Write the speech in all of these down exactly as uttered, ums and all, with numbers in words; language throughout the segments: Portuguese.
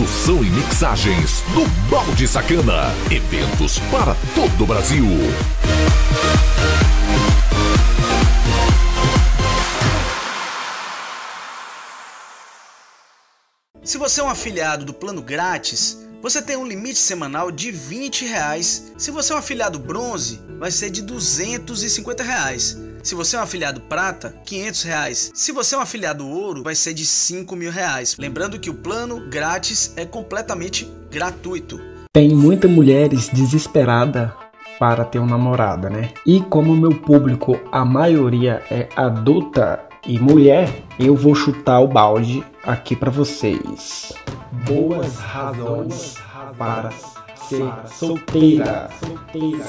Produção e mixagens do Balde Sacana. Eventos para todo o Brasil. Se você é um afiliado do plano grátis, você tem um limite semanal de vinte reais. Se você é um afiliado bronze, vai ser de duzentos e cinquenta reais. Se você é um afiliado prata, quinhentos reais. Se você é um afiliado ouro, vai ser de cinco mil reais. Lembrando que o plano grátis é completamente gratuito. Tem muitas mulheres desesperadas para ter uma namorada, né? E como meu público, a maioria é adulta e mulher, eu vou chutar o balde aqui para vocês. Boas razões para ser solteira. solteira.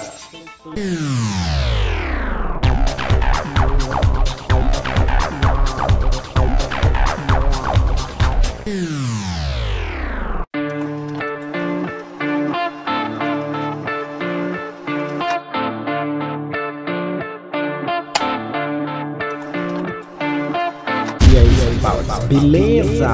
E aí, beleza?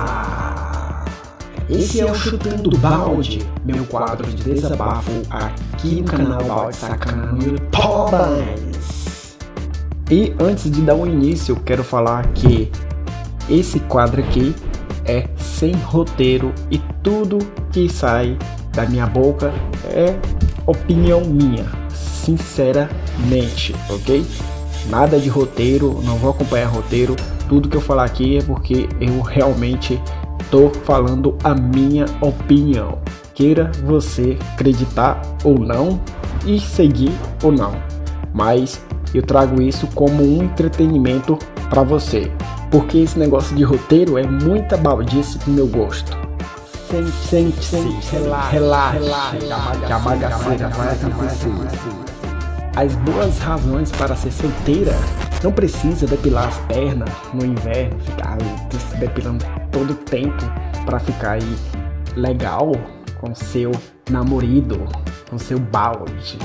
Esse é o Chutando Balde, meu quadro de desabafo aqui no canal Balde Sacana no YouTube. E antes de dar o início, eu quero falar que esse quadro aqui é sem roteiro e tudo que sai da minha boca é opinião minha, sinceramente, ok? Nada de roteiro, não vou acompanhar roteiro. Tudo que eu falar aqui é porque eu realmente tô falando a minha opinião. Queira você acreditar ou não e seguir ou não, mas eu trago isso como um entretenimento para você, porque esse negócio de roteiro é muita baldice pro meu gosto. Sem, sem, sem, relaxa, relaxa, relaxa, que a bagaceira vai acontecer. As boas razões para ser solteira: não precisa depilar as pernas no inverno, ficar se depilando todo o tempo para ficar aí legal com seu namorado, com seu balde.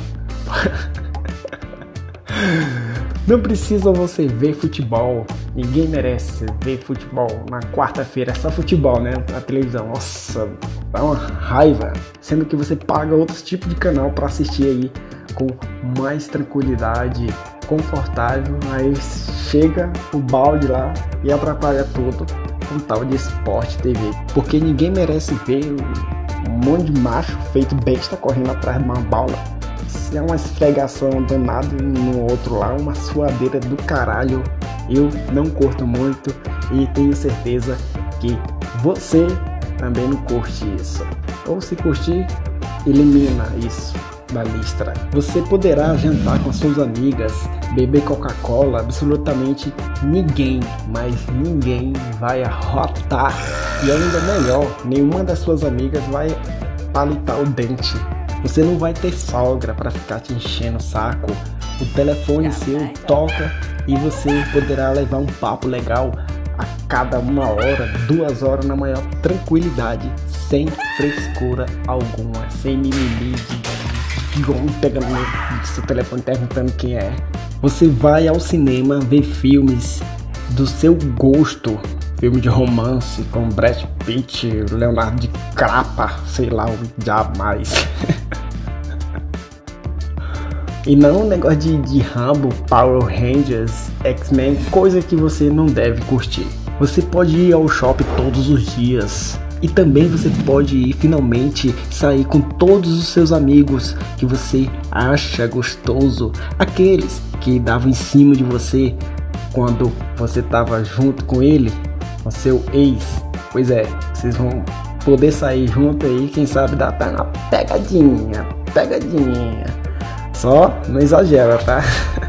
Não precisa você ver futebol, ninguém merece ver futebol na quarta-feira, é só futebol, né, na televisão. Nossa, dá uma raiva, sendo que você paga outros tipos de canal para assistir aí com mais tranquilidade, confortável. Aí chega o balde lá e atrapalha tudo com tal de Sport T V, porque ninguém merece ver um monte de macho feito besta correndo atrás de uma bola. Se é uma esfregação danada no outro lá, uma suadeira do caralho, eu não curto muito e tenho certeza que você também não curte isso. Ou se curtir, elimina isso da lista. Você poderá jantar com suas amigas, beber Coca-Cola, absolutamente ninguém, mas ninguém vai arrotar. E ainda melhor, nenhuma das suas amigas vai palitar o dente. Você não vai ter sogra para ficar te enchendo o saco. O telefone seu toca e você poderá levar um papo legal a cada uma hora, duas horas na maior tranquilidade, sem frescura alguma, sem mimimi de homem pegando no seu telefone perguntando quem é. Você vai ao cinema ver filmes do seu gosto, filme de romance com Brad Pitt, Leonardo DiCaprio, sei lá o diabo mais. E não um negócio de, de Rambo, Power Rangers, X-Men, coisa que você não deve curtir. Você pode ir ao shopping todos os dias. E também você pode ir finalmente sair com todos os seus amigos que você acha gostoso. Aqueles que davam em cima de você quando você estava junto com ele, com seu ex. Pois é, vocês vão poder sair junto aí, quem sabe dar até uma pegadinha, pegadinha. Só não exagera, tá?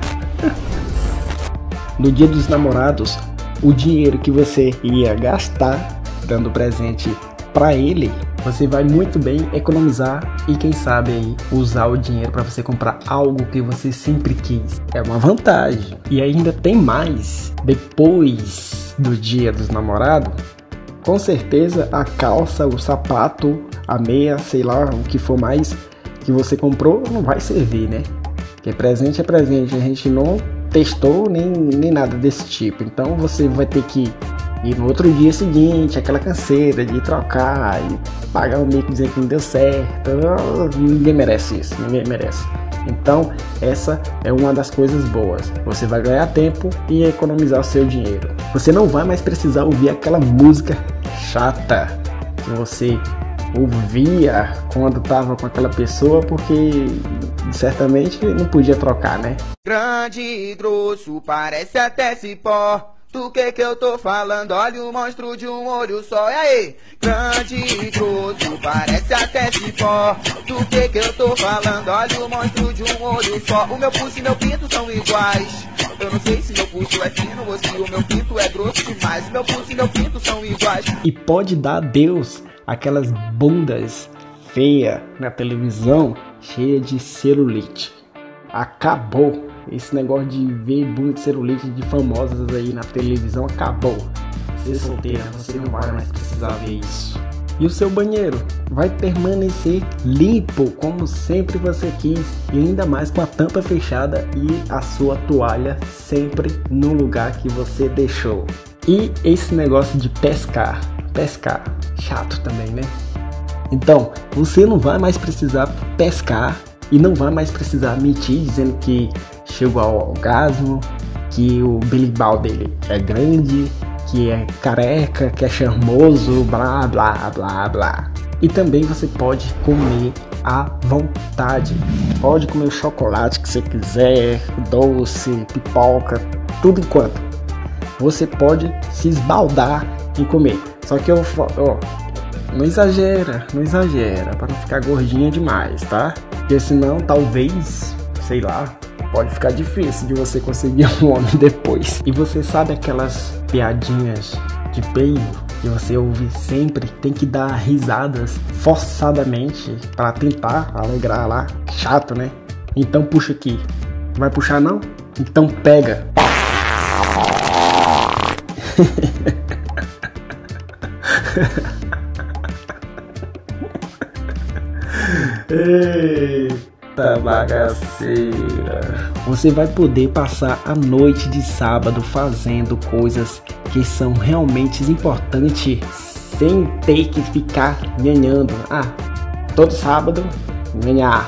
No dia dos namorados, o dinheiro que você ia gastar dando presente para ele, você vai muito bem economizar e quem sabe aí usar o dinheiro para você comprar algo que você sempre quis. É uma vantagem. E ainda tem mais. Depois do dia dos namorados, com certeza a calça, o sapato, a meia, sei lá, o que for mais que você comprou não vai servir, né? Porque presente é presente, a gente não testou nem, nem nada desse tipo. Então você vai ter que E no outro dia seguinte, aquela canseira de trocar e pagar o mico dizendo que não deu certo. Ninguém merece isso, ninguém merece. Então, essa é uma das coisas boas. Você vai ganhar tempo e economizar o seu dinheiro. Você não vai mais precisar ouvir aquela música chata que você ouvia quando estava com aquela pessoa, porque certamente não podia trocar, né? Grande e grosso, parece até cipó. Do que que eu tô falando? Olha o monstro de um olho só, e aí? Grande e grosso, parece até cipó. Do que que eu tô falando? Olha o monstro de um olho só. O meu pulso e meu pinto são iguais. Eu não sei se meu pulso é fino ou se o meu pinto é grosso demais. Meu pulso e meu pinto são iguais. E pode dar adeus aquelas bundas feias na televisão, cheia de celulite. Acabou. Esse negócio de ver bunda de celulite de famosas aí na televisão acabou. Ser solteira, você não vai mais precisar ver isso. E o seu banheiro vai permanecer limpo, como sempre você quis, e ainda mais com a tampa fechada e a sua toalha sempre no lugar que você deixou. E esse negócio de pescar, pescar, chato também, né? Então, você não vai mais precisar pescar e não vai mais precisar mentir dizendo que chegou ao orgasmo, que o bilibal dele é grande, que é careca, que é charmoso, blá blá blá blá. E também você pode comer à vontade. Pode comer o chocolate que você quiser, doce, pipoca, tudo enquanto. Você pode se esbaldar em comer. Só que eu ó, não exagera, não exagera, para não ficar gordinha demais, tá? Porque senão talvez, sei lá, pode ficar difícil de você conseguir um homem depois. E você sabe aquelas piadinhas de peido que você ouve sempre? Tem que dar risadas forçadamente para tentar alegrar lá. Chato, né? Então puxa aqui. Vai puxar não? Então pega. Eita bagaceira. Você vai poder passar a noite de sábado fazendo coisas que são realmente importantes sem ter que ficar nhanhando. Ah, todo sábado nhanhar.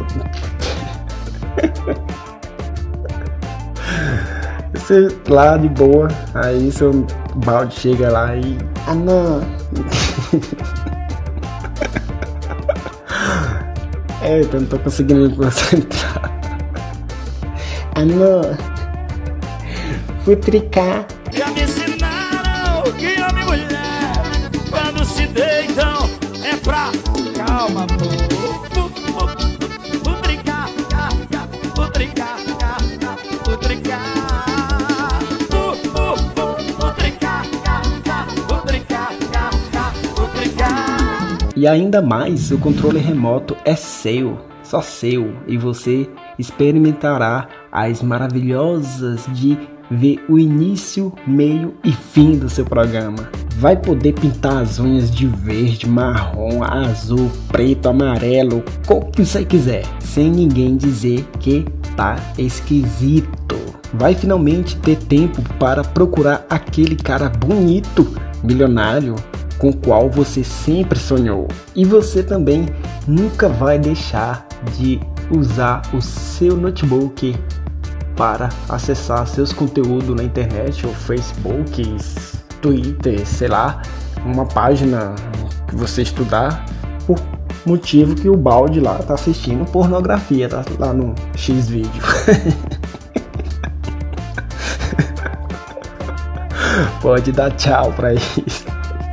Você lá de boa, aí seu balde chega lá e... Ah não. É, eu não tô conseguindo me concentrar. Ah não. Futricar. Já me ensinaram que homem e mulher, quando se deitam, é pra... Calma, amor. Futricar, futricar, futricar. E ainda mais, o controle remoto é seu, só seu, e você experimentará as maravilhosas de ver o início, meio e fim do seu programa. Vai poder pintar as unhas de verde, marrom, azul, preto, amarelo, qual que você quiser, sem ninguém dizer que tá esquisito. Vai finalmente ter tempo para procurar aquele cara bonito, milionário, com o qual você sempre sonhou. E você também nunca vai deixar de usar o seu notebook para acessar seus conteúdos na internet, ou Facebook, Twitter, sei lá, uma página que você estudar, por motivo que o balde lá tá assistindo pornografia, tá lá no X-Vídeo. Pode dar tchau pra isso.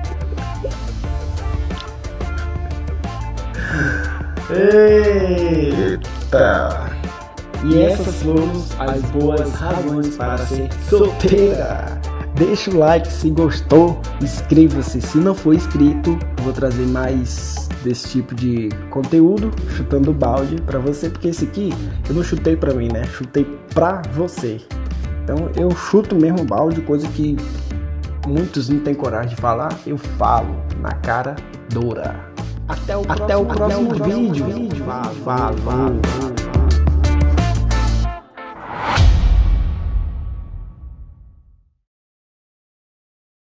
Eita! E essas foram as boas razões para ser solteira. Deixa o like se gostou, inscreva-se se não for inscrito. Vou trazer mais desse tipo de conteúdo, chutando balde pra você, porque esse aqui eu não chutei pra mim, né? Chutei pra você. Então eu chuto mesmo o balde, coisa que muitos não têm coragem de falar, eu falo na cara dura. Até o, Até próximo, o próximo, Até o próximo vídeo. vídeo. Vá, vá, vá.